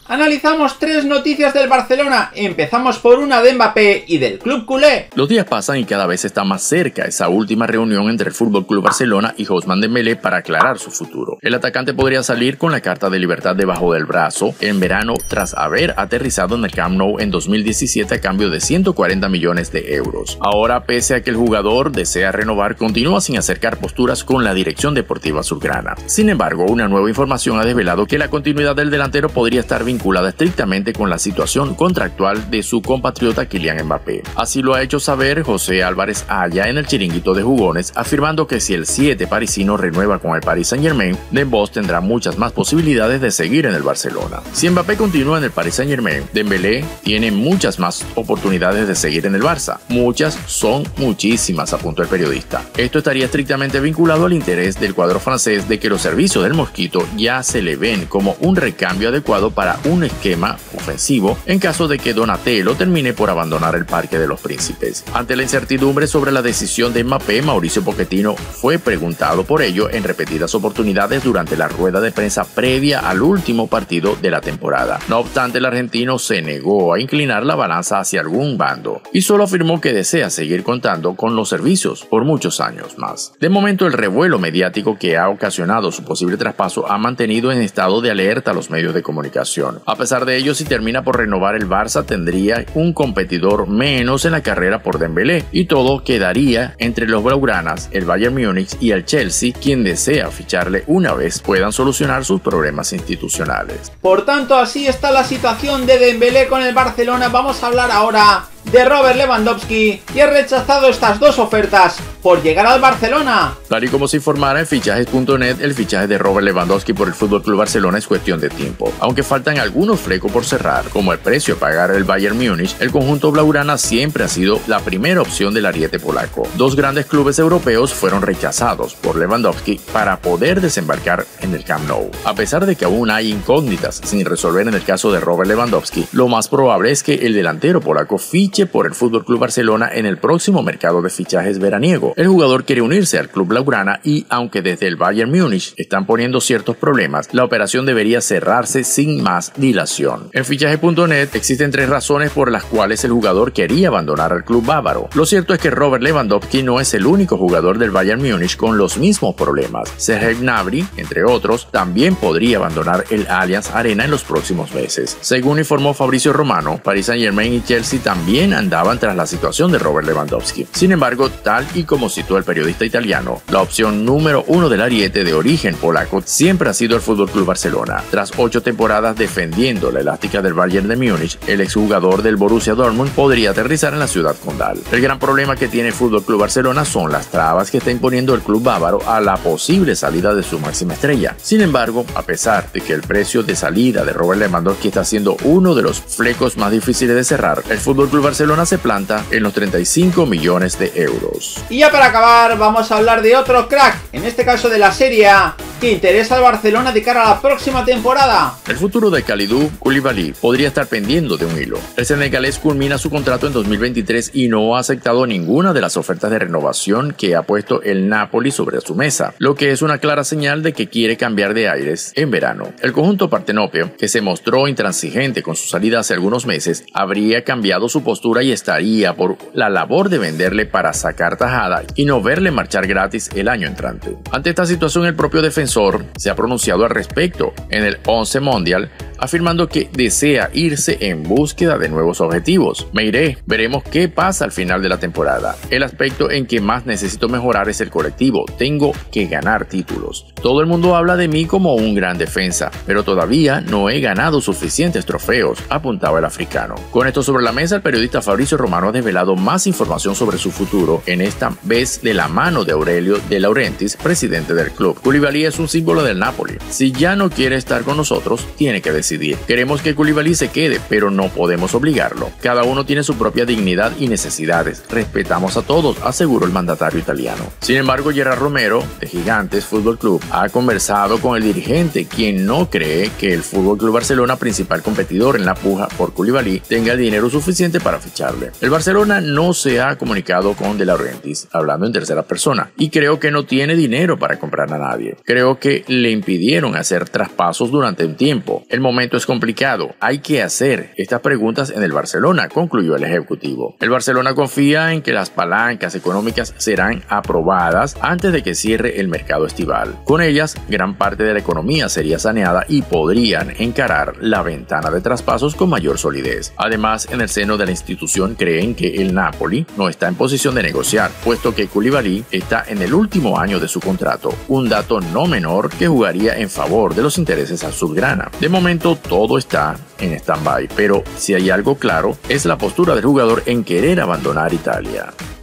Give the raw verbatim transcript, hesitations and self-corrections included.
Analizamos tres noticias del Barcelona. Empezamos por una de Mbappé y del club culé. Los días pasan y cada vez está más cerca esa última reunión entre el F C Barcelona y Ousmane Dembélé para aclarar su futuro. El atacante podría salir con la carta de libertad debajo del brazo en verano tras haber aterrizado en el Camp Nou en dos mil diecisiete a cambio de ciento cuarenta millones de euros. Ahora, pese a que el jugador desea renovar, continúa sin acercar posturas con la dirección deportiva azulgrana. Sin embargo, una nueva información ha desvelado que la continuidad del delantero podría estar vinculada vinculada estrictamente con la situación contractual de su compatriota Kylian Mbappé. Así lo ha hecho saber José Álvarez Aya en el Chiringuito de Jugones, afirmando que si el siete parisino renueva con el Paris Saint-Germain, Dembélé tendrá muchas más posibilidades de seguir en el Barcelona. Si Mbappé continúa en el Paris Saint-Germain, Dembélé tiene muchas más oportunidades de seguir en el Barça. Muchas son muchísimas, apuntó el periodista. Esto estaría estrictamente vinculado al interés del cuadro francés de que los servicios del Mosquito ya se le ven como un recambio adecuado para un esquema ofensivo en caso de que Donatello termine por abandonar el Parque de los Príncipes. Ante la incertidumbre sobre la decisión de Mbappé, Mauricio Pochettino fue preguntado por ello en repetidas oportunidades durante la rueda de prensa previa al último partido de la temporada. No obstante, el argentino se negó a inclinar la balanza hacia algún bando y solo afirmó que desea seguir contando con los servicios por muchos años más. De momento, el revuelo mediático que ha ocasionado su posible traspaso ha mantenido en estado de alerta a los medios de comunicación. A pesar de ello, si termina por renovar el Barça, tendría un competidor menos en la carrera por Dembélé y todo quedaría entre los blaugranas, el Bayern Múnich y el Chelsea, quien desea ficharle una vez puedan solucionar sus problemas institucionales. Por tanto, así está la situación de Dembélé con el Barcelona. Vamos a hablar ahora de Robert Lewandowski, que ha rechazado estas dos ofertas por llegar al Barcelona. Tal y como se informara en fichajes punto net, el fichaje de Robert Lewandowski por el F C Barcelona es cuestión de tiempo. Aunque faltan algunos flecos por cerrar, como el precio a pagar el Bayern Múnich, el conjunto blaugrana siempre ha sido la primera opción del ariete polaco. Dos grandes clubes europeos fueron rechazados por Lewandowski para poder desembarcar en el Camp Nou. A pesar de que aún hay incógnitas sin resolver en el caso de Robert Lewandowski, lo más probable es que el delantero polaco fiche por el F C Barcelona en el próximo mercado de fichajes veraniego. El jugador quiere unirse al club blaugrana y, aunque desde el Bayern Múnich están poniendo ciertos problemas, la operación debería cerrarse sin más dilación. En fichaje punto net existen tres razones por las cuales el jugador quería abandonar al club bávaro. Lo cierto es que Robert Lewandowski no es el único jugador del Bayern Múnich con los mismos problemas. Serge Gnabry, entre otros, también podría abandonar el Allianz Arena en los próximos meses. Según informó Fabrizio Romano, Paris Saint-Germain y Chelsea también andaban tras la situación de Robert Lewandowski. Sin embargo, tal y como citó el periodista italiano, la opción número uno del ariete de origen polaco siempre ha sido el F C Barcelona. Tras ocho temporadas defendiendo la elástica del Bayern de Múnich, el exjugador del Borussia Dortmund podría aterrizar en la ciudad condal. El gran problema que tiene el F C Barcelona son las trabas que está imponiendo el club bávaro a la posible salida de su máxima estrella. Sin embargo, a pesar de que el precio de salida de Robert Lewandowski está siendo uno de los flecos más difíciles de cerrar, el F C Barcelona se planta en los treinta y cinco millones de euros. Y ya para acabar, vamos a hablar de otro crack, en este caso de la Serie A, que interesa al Barcelona de cara a la próxima temporada. El futuro de Kalidou Koulibaly podría estar pendiendo de un hilo. El senegalés culmina su contrato en dos mil veintitrés y no ha aceptado ninguna de las ofertas de renovación que ha puesto el Napoli sobre su mesa, lo que es una clara señal de que quiere cambiar de aires en verano. El conjunto partenopeo, que se mostró intransigente con su salida hace algunos meses, habría cambiado su postura y estaría por la labor de venderle para sacar tajada y no verle marchar gratis el año entrante. Ante esta situación, el propio defensor se ha pronunciado al respecto en el once Mundial, afirmando que desea irse en búsqueda de nuevos objetivos. Me iré, veremos qué pasa al final de la temporada. El aspecto en que más necesito mejorar es el colectivo. Tengo que ganar títulos. Todo el mundo habla de mí como un gran defensa, pero todavía no he ganado suficientes trofeos, apuntaba el africano. Con esto sobre la mesa, el periodista Fabrizio Romano ha desvelado más información sobre su futuro, en esta vez de la mano de Aurelio De Laurentiis, presidente del club. Koulibaly es un símbolo del Napoli. Si ya no quiere estar con nosotros, tiene que decidir. Queremos que Koulibaly se quede, pero no podemos obligarlo. Cada uno tiene su propia dignidad y necesidades. Respetamos a todos, aseguró el mandatario italiano. Sin embargo, Gerard Romero, de Gigantes Fútbol Club, ha conversado con el dirigente, quien no cree que el F C Barcelona, principal competidor en la puja por Koulibaly, tenga el dinero suficiente para ficharle. El Barcelona no se ha comunicado con De Laurentiis, hablando en tercera persona, y creo que no tiene dinero para comprar a nadie. Creo que le impidieron hacer traspasos durante un tiempo. El momento momento es complicado, hay que hacer estas preguntas en el Barcelona, concluyó el ejecutivo. El Barcelona confía en que las palancas económicas serán aprobadas antes de que cierre el mercado estival. Con ellas, gran parte de la economía sería saneada y podrían encarar la ventana de traspasos con mayor solidez. Además, en el seno de la institución creen que el Napoli no está en posición de negociar, puesto que Koulibaly está en el último año de su contrato, un dato no menor que jugaría en favor de los intereses azulgrana. De momento todo está en stand-by, pero si hay algo claro es la postura del jugador en querer abandonar Italia.